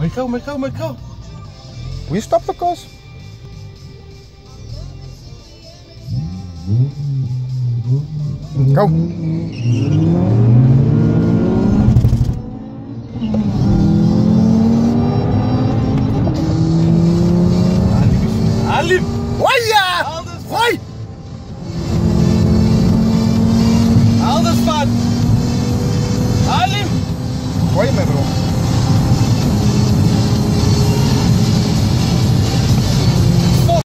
Michael. Will you stop the cars? Go. Alif. Waya!